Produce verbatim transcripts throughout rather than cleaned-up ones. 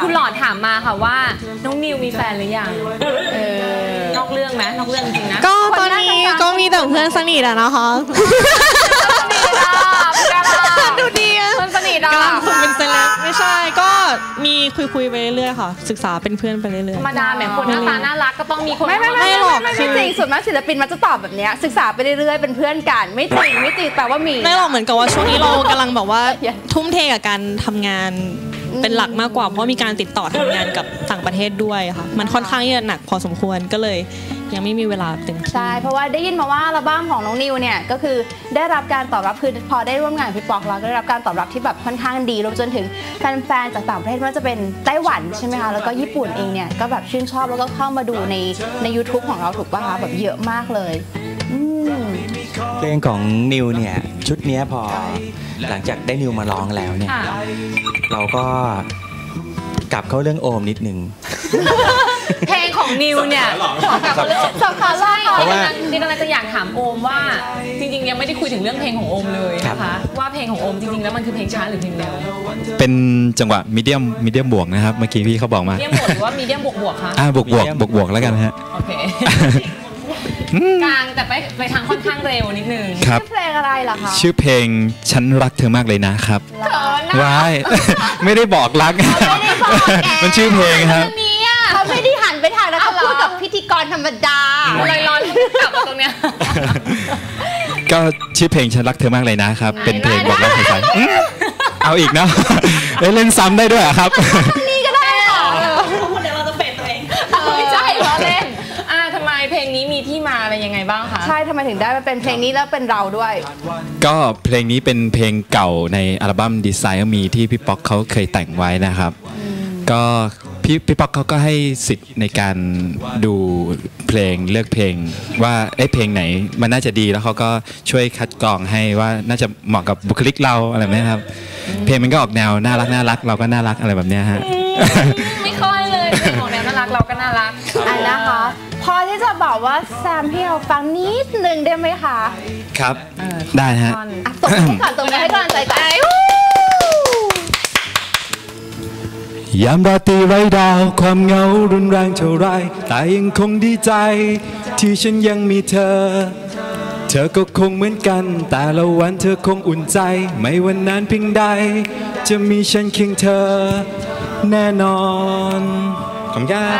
คุณหลอดถามมาค่ะว่าน้องนิวมีแฟนหรือยังนอกเรื่องไหมนอกเรื่องจริงนะก็ตอนนี้ก็มีแต่เพื่อนสนิทอะนะคะดูดีอะเพื่อนสนิทอะกำลังฝึกเป็นเซเลบไม่ใช่ก็มีคุยๆไปเรื่อยๆค่ะศึกษาเป็นเพื่อนไปเรื่อยๆธรรมดาแหมคนหน้าตาน่ารักก็ต้องมีคนไม่ไม่ไม่หรอกไม่จริงส่วนมากศิลปินมันจะตอบแบบนี้ศึกษาไปเรื่อยๆเป็นเพื่อนกันไม่จริงไม่จริงแต่ว่ามีไม่หรอกเหมือนกับว่าช่วงนี้เรากำลังแบบว่าทุ่มเทกับการทำงานเป็นหลักมากกว่าเพราะมีการติดต่อทำงานกับต่างประเทศด้วยค่ะมันค่อนข้างที่จะหนักพอสมควรก็เลยยังไม่มีเวลาเต็มที่ใช่เพราะว่าได้ยินมาว่าอัลบั้มของน้องนิวเนี่ยก็คือได้รับการตอบรับคือพอได้ร่วมงานกับพี่ป๊อกแล้วก็ได้รับการตอบรับที่แบบค่อนข้างดีรวมจนถึงแฟนๆจากต่างประเทศไม่ว่าจะเป็นไต้หวันใช่ไหมคะแล้วก็ญี่ปุ่นเองเนี่ยก็แบบชื่นชอบแล้วก็เข้ามาดูในใน ยูทูบ ของเราถูกป่ะคะแบบเยอะมากเลยเพลงของนิวเนี่ยชุดนี้พอหลังจากได้นิวมาร้องแล้วเนี่ยเราก็กลับเข้าเรื่องโอมนิดนึงเพลงของนิวเนี่ยสำคัญเลยเพราะว่านี่กำลังจะอยากถามโอมว่าจริงๆยังไม่ได้คุยถึงเรื่องเพลงของโอมเลยนะคะว่าเพลงของโอมจริงๆแล้วมันคือเพลงช้าหรือเพลงเร็วเป็นจังหวะมีเดียมมีเดียมบวกนะครับเมื่อกี้พี่เขาบอกมามีเดียมบวกหรือว่ามีเดียมบวกบวกคะอ่าบวกบวกบวกบวกแล้วกันฮะโอเคกลางแต่ไปไปทางค่อนข้างเร็วนิดนึงครับชื่อเพลงอะไรล่ะคะชื่อเพลงฉันรักเธอมากเลยนะครับว้ายไม่ได้บอกรักมันชื่อเพลงครับเขาไม่ได้หันไปทางแล้วเขาพูดกับพิธีกรธรรมดาลอยลอยกลับมาตรงเนี้ยก็ชื่อเพลงฉันรักเธอมากเลยนะครับเป็นเพลงบอกรักใครๆเอาอีกเนาะเล่นซ้ำได้ด้วยครับนี่ก็ได้ค่ะเดี๋ยวเราจะเปลี่ยนตัวเองไม่ใช่ล้อเล่นอ่าทำไมเพลงนี้มีที่มาอะไรยังไงบ้างคะใช่ทำไมถึงได้มาเป็นเพลงนี้แล้วเป็นเราด้วยก็เพลงนี้เป็นเพลงเก่าในอัลบั้ม Desire Me ที่พี่ป๊อกเขาเคยแต่งไว้นะครับก็พี่พี่ป๊อกเขาก็ให้สิทธิ์ในการดูเพลงเลือกเพลงว่าไอ้เพลงไหนมันน่าจะดีแล้วเขาก็ช่วยคัดกรองให้ว่าน่าจะเหมาะกับบุคลิกเราอะไรแบบนี้ครับเพลงมันก็ออกแนวน่ารักน่ารักเราก็น่ารักอะไรแบบนี้ฮะไม่ค่อยเลยเพลงของแนวน่ารักเราก็น่ารักอันนะคะพอที่จะบอกว่าแซมให้เราฟังนิดนึงได้ไหมคะครับได้ฮะส่งให้ก่อนส่งให้กำลังใจก่อนยามราตรีไร้ดาวความเหงารุนแรงเท่าไรแต่ยังคงดีใจที่ฉันยังมีเธอเธอก็คงเหมือนกันแต่ละวันเธอคงอุ่นใจไม่วันนานเพียงใดจะมีฉันเคียงเธอแน่นอนขอบคุณครับ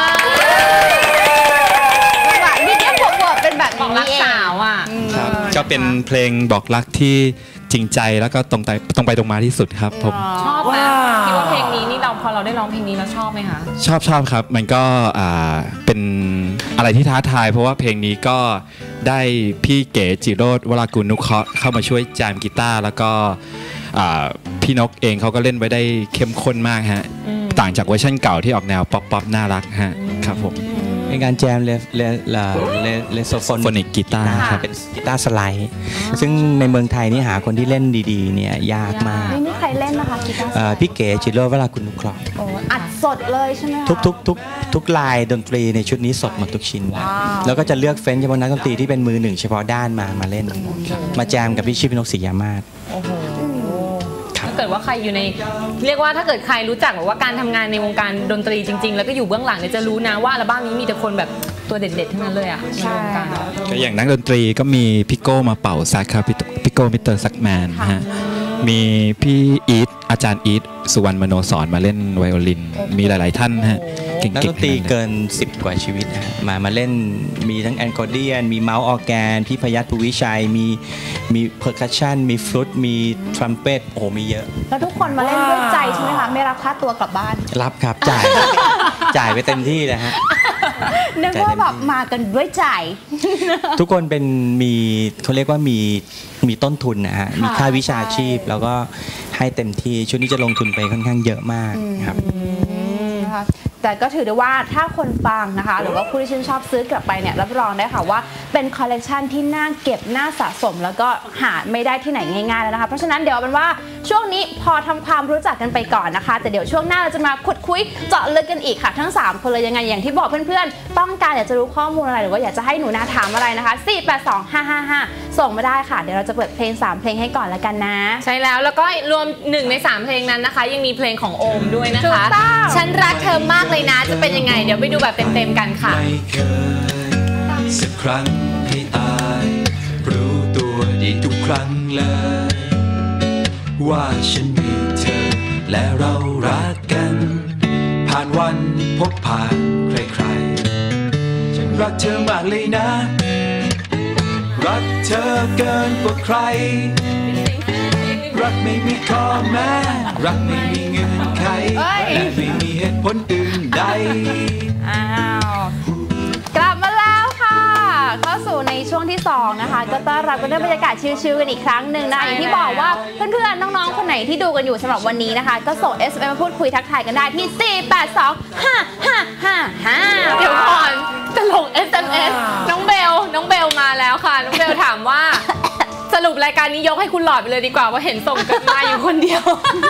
แบบนี้เนี่ยบวกๆเป็นแบบบอกรักสาวอ่ะก็เป็นเพลงบอกรักที่จริงใจแล้วก็ตรงไปตรงไปตรงมาที่สุดครับผมชอบไหมคิดว่าเพลงนี้นี่เราพอเราได้ร้องเพลงนี้เราชอบไหมคะชอบชอบครับมันก็เป็นอะไรที่ท้าทายเพราะว่าเพลงนี้ก็ได้พี่เก๋จิโรจน์วรากุลนุเคราะห์เข้ามาช่วยแจมกีตาร์แล้วก็พี่นกเองเขาก็เล่นไว้ได้เข้มข้นมากฮะต่างจากเวอร์ชันเก่าที่ออกแนวป๊อปป๊อปน่ารักฮะครับผมเป็นการแจมเลเลเลเลโซโฟนิกกีตาร์ครับเป็นกีตาร์สไลด์ซึ่งในเมืองไทยนี่หาคนที่เล่นดีๆเนี่ยยากมากนี่ใครเล่นนะคะกีตาร์พี่เก๋จิโร่เวลาคุณนุเคราะห์อัดสดเลยใช่ไหมคะทุกทุกทุกทุกลายดนตรีในชุดนี้สดหมดทุกชิ้นแล้วก็จะเลือกเฟ้นเฉพาะนักดนตรีที่เป็นมือหนึ่งเฉพาะด้านมามาเล่นมาแจมกับพี่ชิพนกศรียามาศถ้าเกิดว่าใครอยู่ในเรียกว่าถ้าเกิดใครรู้จักแบบว่าการทำงานในวงการดนตรีจริงๆแล้วก็อยู่เบื้องหลังเนี่ยจะรู้นะว่าอัลบั้มนี้มีแต่คนแบบตัวเด็ดๆทั้งนั้นเลยอ่ะในวงการก็อย่างนักดนตรีก็มีพี่โก้มาเป่าแซกครับพี่โก้มิสเตอร์ซักแมนฮะมีพี่อีทอาจารย์อีทสุวรรณมโนสอนมาเล่นไวโอลินมีหลายๆท่านฮะเก่งๆนักดนตรีเกินสิบกว่าชีวิตมามาเล่นมีทั้งแอนคอร์เดียนมีเมาส์ออร์แกนพี่พยัคฆ์ภูวิชัยมีมีเพอร์คัชชันมีฟลุตมีทรัมเป็ตโอ้โหมีเยอะแล้วทุกคนมาเล่นด้วยใจใช่ไหมคะไม่รับค่าตัวกลับบ้านรับครับจ่ายจ่ายไปเต็มที่เลยฮะนึกว่าแบบมากันด้วยใจทุกคนเป็นมีเขาเรียกว่ามีมีต้นทุนนะฮะมีค่าวิชาชีพแล้วก็ให้เต็มที่ชุดนี้จะลงทุนไปค่อนข้างเยอะมากครับแต่ก็ถือได้ว่าถ้าคนฟังนะคะหรือว่าผู้ที่ชื่นชอบซื้อกลับไปเนี่ยรับรองได้ค่ะว่าเป็นคอลเลกชันที่น่าเก็บน่าสะสมแล้วก็หาไม่ได้ที่ไหนง่ายๆแล้วนะคะเพราะฉะนั้นเดี๋ยวเป็นว่าช่วงนี้พอทำความรู้จักกันไปก่อนนะคะแต่เดี๋ยวช่วงหน้าเราจะมาขุดคุยเจาะลึกกันอีกค่ะทั้งสามคนเลยยังไงอย่างที่บอกเพื่อนๆต้องการอยากจะรู้ข้อมูลอะไรหรือว่าอยากจะให้หนูนาถามอะไรนะคะสี่แปดสองห้าห้าห้าส่งมาได้ค่ะเดี๋ยวเราจะเปิดเพลงสามเพลงให้ก่อนแล้วกันนะใช่แล้วแล้วก็รวมหนึ่งในสามเพลงนั้นนะคะยังมีเพลงของโอมด้วยนะคะใช่รักเธอมากเลยนะจะเป็นยังไงเดี๋ยวไปดูแบบเต็มๆกันค่ะไม่เคยสักครั้งให้ตายรู้ตัวดีทุกครั้งเลยว่าฉันมีเธอและเรารักกันผ่านวันพบผ่านใครๆฉันรักเธอมากเลยนะรักเธอเกินกว่าใครรักไม่มีข้อแม้รักไม่มีเงื่อนไขและไม่มีเหตุผลอื่นใดอ้าวกลับมาแล้วค่ะเข้าสู่ในช่วงที่สองนะคะก็ต้อนรับกันด้วยบรรยากาศชิลๆกันอีกครั้งหนึ่งนะอย่างที่บอกว่าเพื่อนๆน้องๆคนไหนที่ดูกันอยู่สำหรับวันนี้นะคะก็ส่ง เอส เอ็ม เอส มาพูดคุยทักทายกันได้ที่สี่ แปด สอง ห้า ห้า ห้า ห้าเดี๋ยวก่อนจะลง เอส เอ็ม เอส น้องเบลน้องเบลมาแล้วค่ะน้องเบลถามว่าสรุปรายการนี้ยกให้คุณหลอดไปเลยดีกว่าว่าเห็นส่งกันมาอยู่คนเดียว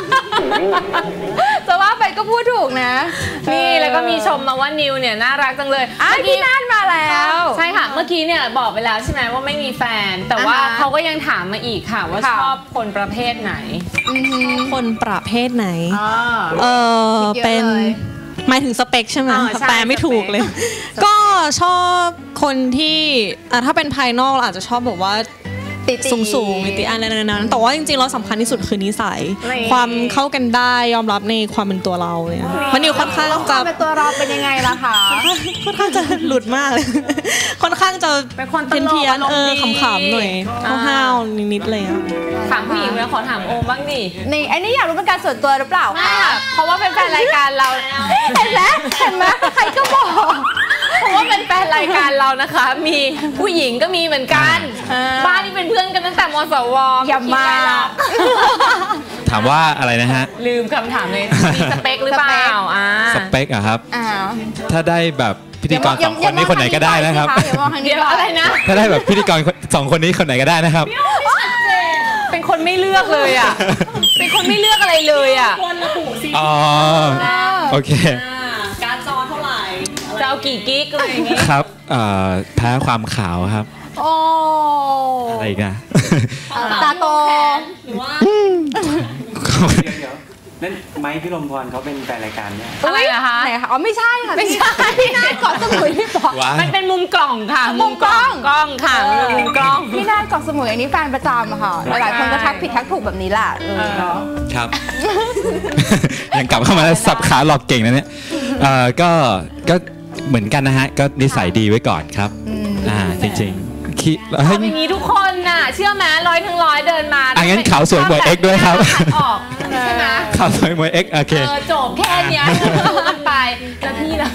จะว่าไปก็พูดถูกนะนี่แล้วก็มีชมมาว่านิวเนี่ยน่ารักจังเลยอ่ะพี่นัทมาแล้วใช่ค่ะเมื่อกี้เนี่ยบอกไปแล้วใช่ไหมว่าไม่มีแฟนแต่ว่าเขาก็ยังถามมาอีกค่ะว่าชอบคนประเภทไหนคนประเภทไหนเออเป็นหมายถึงสเปคใช่ไหมแปลไม่ถูกเลยก็ชอบคนที่ถ้าเป็นภายนอกเราอาจจะชอบแบบว่าสูงสูงมิติอะไรนั้นแต่ว่าจริงๆเราสำคัญที่สุดคือนิสัยความเข้ากันได้ยอมรับในความเป็นตัวเราเนี่ยมันอยู่ค่อนข้างจะเป็นตัวเราเป็นยังไงล่ะคะค่อนข้างจะหลุดมากเลยค่อนข้างจะเพี้ยนเพี้ยนเออขำๆหน่อยห้าวๆนิดๆเลยถามผู้หญิงแล้วขอถามโอมบ้างดินี่ไอ้นี่อยากรู้เป็นการส่วนตัวหรือเปล่าคะเพราะว่าเป็นแฟนรายการเราเห็นไหมเห็นไหมใครก็บอกเพราะว่าเป็นแฟนรายการเรานะคะมีผู้หญิงก็มีเหมือนกันบ้านนี่เป็นเพื่อนกันตั้งแต่มสวอย่ามาถามว่าอะไรนะฮะลืมคำถามเลยมีสเปคหรือเปล่าสเปคอะครับถ้าได้แบบพิธีกรสองคนนี้คนไหนก็ได้นะครับเดี๋ยวอะไรนะถ้าได้แบบพิธีกรสองคนนี้คนไหนก็ได้นะครับเป็นคนไม่เลือกเลยอ่ะเป็นคนไม่เลือกอะไรเลยอ่ะคนระบุสิอ๋อโอเคการจอเท่าไหร่จะเอากี่กิ๊กอะไรอย่างงี้ครับแพ้ความขาวครับโอ้อะไรอีกนะตาโตหรือว่าเดี๋ยวนั่นไม้พี่ลมพรเขาเป็นแฟนรายการเนี่ยอะไรอะคะไหนคะอ๋อไม่ใช่ค่ะไม่ใช่พี่นาเกาะสมุยพี่บอกมันเป็นมุมกล่องค่ะมุมกล้องกล้องค่ะมุมกล้องพี่นาเกาะสมุยอันนี้แฟนประจำค่ะหลายคนก็ทักผิดทักถูกแบบนี้แหละครับยังกลับเข้ามาแล้วสับขาหลอกเก่งนะเนี่ยก็ก็เหมือนกันนะฮะก็นิสัยดีไว้ก่อนครับอ่าจริงๆคิดเอาอย่างนี้ทุกคนน่ะเชื่อไหมร้อยทั้งร้อยเดินมาอ่ะงั้นขาวสวยมวยเอ็กด้วยครับออกใช่ไหมขาวสวยมวยเอ็กโอเคจบแค่นี้กันไปแล้วพี่ล่ะ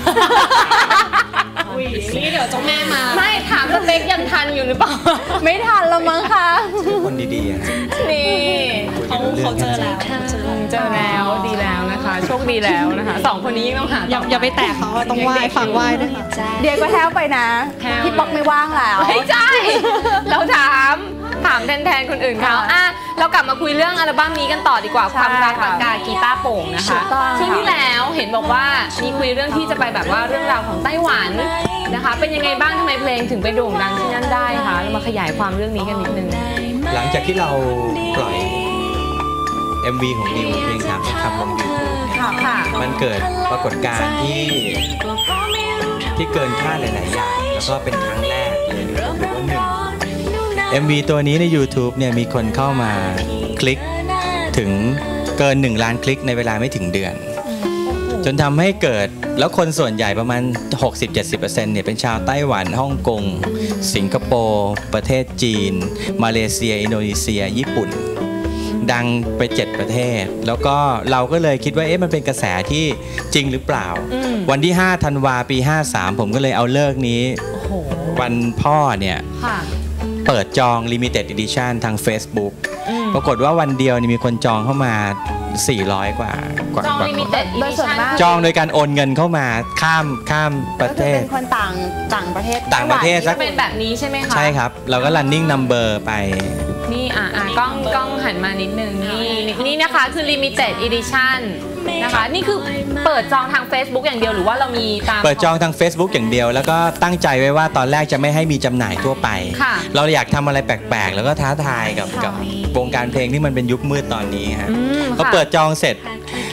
นี่เดี๋ยวจ้าแม่มาไม่ถามสเปคยังทันอยู่หรือเปล่าไม่ทันแล้วมั้งคะคนดีๆนี่เขาเขาเจอแล้วเจอแล้วดีแล้วนะคะโชคดีแล้วนะคะสองคนนี้ต้องหาอย่าไปแตะเขาต้องไหว้ฟังไหว้ด้วยเดี๋ยวก็แท้ไปนะพี่ป๊อกไม่ว่างแล้วไม่ใช่เราถามถามแทนๆคนอื่นเขาอ่ะเรากลับมาคุยเรื่องอัลบั้มนี้กันต่อดีกว่าความรักปากกากีตาร์โป่งนะคะช่วงที่แล้วเห็นบอกว่ามีคุยเรื่องที่จะไปแบบว่าเรื่องราวของไต้หวันนะคะเป็นยังไงบ้างทำไมเพลงถึงไปโด่งดังที่นั่นได้คะเรามาขยายความเรื่องนี้กันนิดนึงหลังจากที่เราปล่อย เอ็ม วี ของนิวเพลงถามคำลง ยูทูบ มันเกิดปรากฏการณ์ที่ที่เกินคาดหลายๆอย่างแล้วก็เป็นครั้งแรกเลยหรือว่าหนึ่ง เอ็ม วี ตัวนี้ใน ยูทูบ เนี่ยมีคนเข้ามาคลิกถึงเกินหนึ่งล้านคลิกในเวลาไม่ถึงเดือนจนทำให้เกิดแล้วคนส่วนใหญ่ประมาณ หกสิบถึงเจ็ดสิบเปอร์เซ็นต์ เนี่ยเป็นชาวไต้หวันฮ่องกงสิงคโปร์ประเทศจีนมาเลเซียอินโดนีเซียญี่ปุ่นดังไปเจ็ดประเทศแล้วก็เราก็เลยคิดว่าเอ๊ะมันเป็นกระแสที่จริงหรือเปล่าวันที่ห้าธันวาปีห้าสามผมก็เลยเอาเลิกนี้วันพ่อเนี่ยเปิดจอง Limited Edition ทาง Facebook ปรากฏว่าวันเดียวนี่มีคนจองเข้ามาสี่ร้อยกว่ากว่าจอง Limited Edition จองโดยการโอนเงินเข้ามาข้ามข้ามประเทศเป็นคนต่างต่างประเทศต่างประเทศจะเป็นแบบนี้ใช่ไหมคะใช่ครับเราก็ running number ไปนี่อ่ะอ่ะกล้องกล้องหันมานิดนึงนี่นี่นะคะคือ Limited Edition นะคะนี่คือเปิดจองทาง Facebook อย่างเดียวหรือว่าเรามีตามเปิดจองทาง Facebook อย่างเดียวแล้วก็ตั้งใจไว้ว่าตอนแรกจะไม่ให้มีจำหน่ายทั่วไปเราอยากทำอะไรแปลกๆแล้วก็ท้าทายกับกับวงการเพลงที่มันเป็นยุคมืดตอนนี้ฮะพอเปิดจองเสร็จ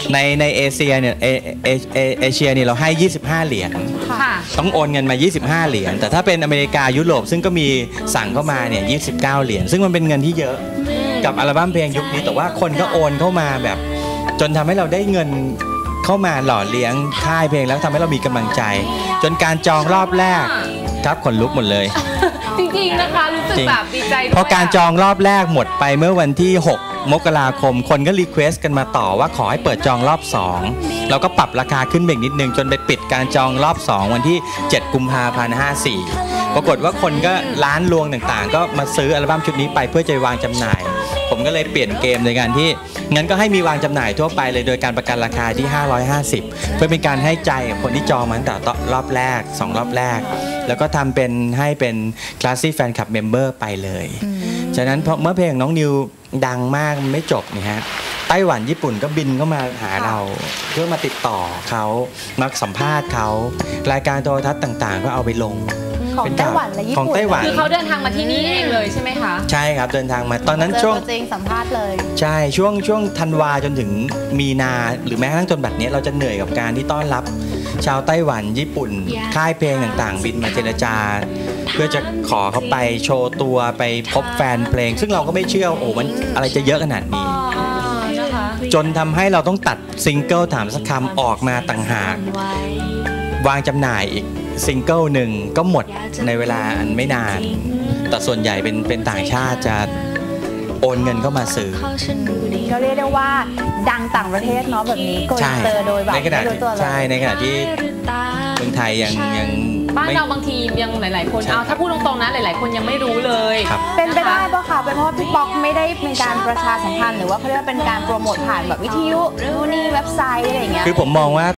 ในในเอเชียเนี่ยเอเอเอเอเชียเนี่ยเราให้ ยี่สิบห้า เหรียญค่ะต้องโอนเงินมา ยี่สิบห้า เหรียญแต่ถ้าเป็นอเมริกายุโรปซึ่งก็มีสั่งเข้ามาเนี่ยยี่สิบเก้า เหรียญซึ่งมันเป็นเงินที่เยอะกับอัลบั้มเพลงยุคนี้แต่ว่าคนก็โอนเข้ามาแบบ จนทำให้เราได้เงินเข้ามาหล่อเลี้ยงค่ายเพลงแล้วทำให้เรามีกำลังใจ จนการจองรอบแรกครับขนลุกหมดเลยจริงๆนะคะรู้สึกแบบดีใจด้วยพอการจองรอบแรกหมดไปเมื่อวันที่ หก มกราคมคนก็รีเควสต์กันมาต่อว่าขอให้เปิดจองรอบสองเราก็ปรับราคาขึ้นเบกนิดนึงจนไปปิดการจองรอบสองวันที่ เจ็ด กุมภาพันธ์ ห้าสี่ปรากฏว่าคนก็ร้านรวงต่างๆ ก็มาซื้ออัลบั้มชุดนี้ไปเพื่อจะวางจำหน่าย ผมก็เลยเปลี่ยนเกมในการที่งั้นก็ให้มีวางจำหน่ายทั่วไปเลยโดยการประกันราคาที่ห้าร้อยห้าสิบเพื่อเป็นการให้ใจกับคนที่จองมาตั้งแต่รอบแรกสองรอบแรกแล้วก็ทำเป็นให้เป็น Classy Fan Club Member ไปเลยฉะนั้นพอเมื่อเพลงน้องนิวดังมากมันไม่จบนี่ฮะไต้หวันญี่ปุ่นก็บินเข้ามาหาเราเพื่อมาติดต่อเขามาสัมภาษณ์เขารายการโทรทัศน์ต่างๆ ก็เอาไปลงของไต้หวันและญี่ของปุ่นไต้หวันคือเขาเดินทางมาที่นี่เองเลยใช่ไหมคะใช่ครับเดินทางมาตอนนั้นเจอช่วงตัวจริงสัมภาษณ์เลยใช่ช่วงช่วงธันวาจนถึงมีนาหรือแม้กระทั่งจนบัดนี้เราจะเหนื่อยกับการที่ต้อนรับ ชาวไต้หวันญี่ปุ่นค่ายเพลงต่างๆ บินมาเจรจา เพื่อจะขอเขาไปโชว์ตัวไปพบแฟนเพลง ซึ่งเราก็ไม่เชื่อโอ้มันอะไรจะเยอะขนาดนี้อ๋อนะคะจนทำให้เราต้องตัดซิงเกิลถามสักคำออกมาต่างหาก วางจำหน่ายอีกซิงเกิลหนึ่งก็หมดในเวลาอันไม่นาน แต่ส่วนใหญ่เป็นเป็นต่างชาติจะโอนเงินเข้ามาซื้อก็เรียกได้ว่าดังต่างประเทศเนาะแบบนี้โกอินเตอร์โดยแบบในขณะไม่รู้ที่ตัวเลยใช่ในขณะที่เมืองไทยยังยังบ้านไม่เราบางทียังหลาย ๆ คนใช่เอาถ้าพูดตรงๆนะหลาย ๆ คนยังไม่รู้เลยครับเป็นไปได้ปะคะเป็นเพราะว่าพี่ป๊อกไม่ได้เป็นการประชาสัมพันธ์หรือว่าเขาเรียกว่าเป็นการโปรโมทผ่านแบบวิทยุนู่นนี่เว็บไซต์อะไรอย่างเงี้ยคือผมมองว่า